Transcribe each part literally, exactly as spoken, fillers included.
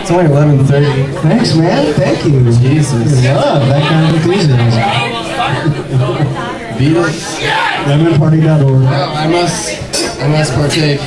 It's only eleven thirty. Thanks, man. Thank you. Jesus. I love that kind of enthusiasm. Beat it. lemon party dot org. No, I must, I must partake.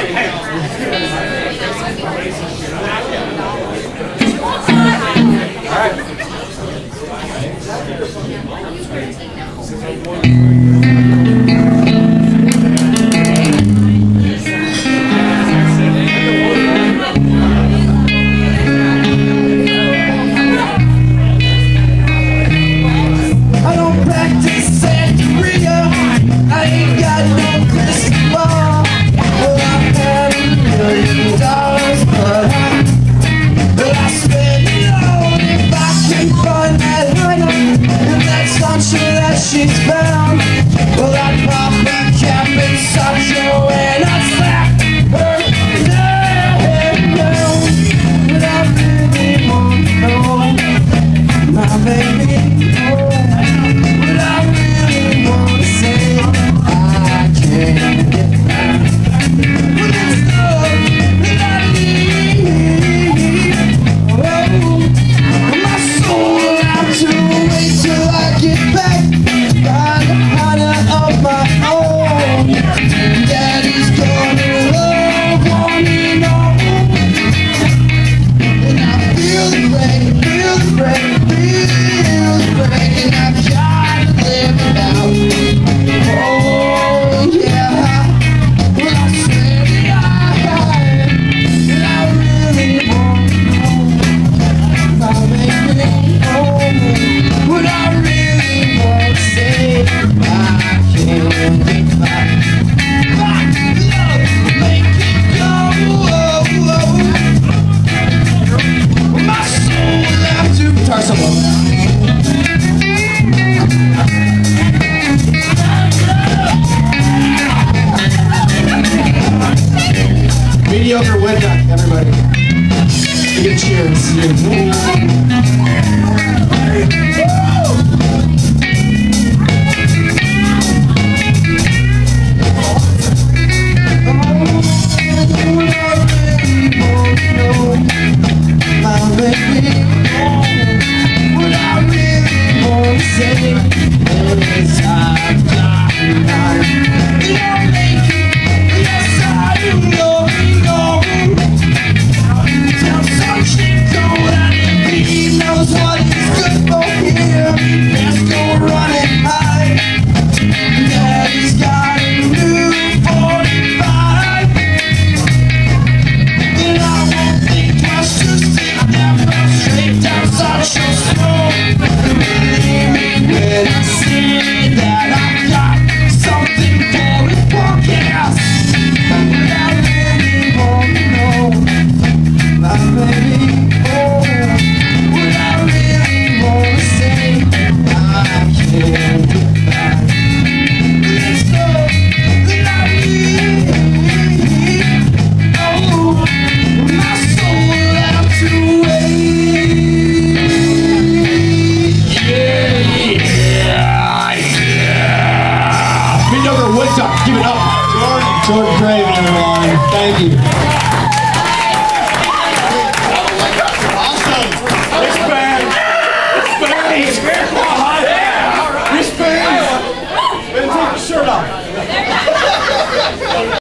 I don't practice Santeria. I ain't got no crystal ball. Well, I've had a million dollars, but I, but I spend it all if I can find that honey and that sunshine that she's found. Well, I'd pop my cap in Sancho and I'd slap her down. But I really want to know, my baby. Mediocre Wood Duck, everybody. Good cheers. Mediocre Wood Duck, give it up. Jordan Craven, everyone. Thank you. Awesome. Respect. Respect. Respect. Respect. Take your shirt off.